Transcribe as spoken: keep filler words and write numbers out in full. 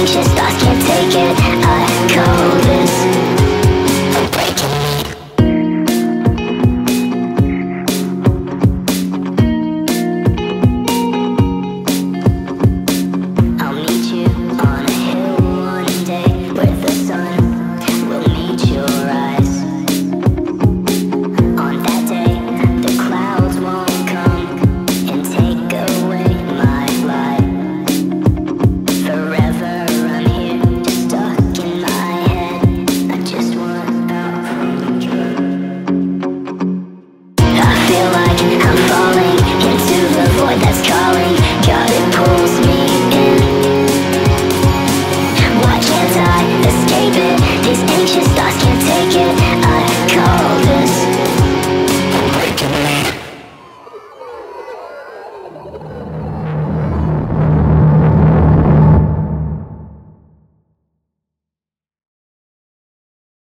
anxious, thoughts can't take it. I call this a break. I'll meet you on a hill one day where the sun will meet your eyes. On that day, the clouds won't come and take away my light. Forever I'm here, just stuck in my head. I just want out from the drug. I feel like I'm falling into the void that's calling.